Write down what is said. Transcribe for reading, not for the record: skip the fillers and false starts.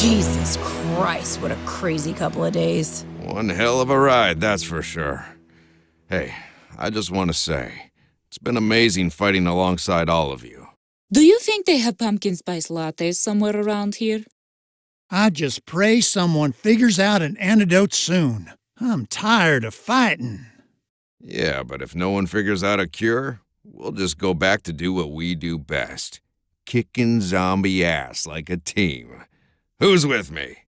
Jesus Christ, what a crazy couple of days. One hell of a ride, that's for sure. Hey, I just want to say, it's been amazing fighting alongside all of you. Do you think they have pumpkin spice lattes somewhere around here? I just pray someone figures out an antidote soon. I'm tired of fighting. Yeah, but if no one figures out a cure, we'll just go back to do what we do best. Kicking zombie ass like a team. Who's with me?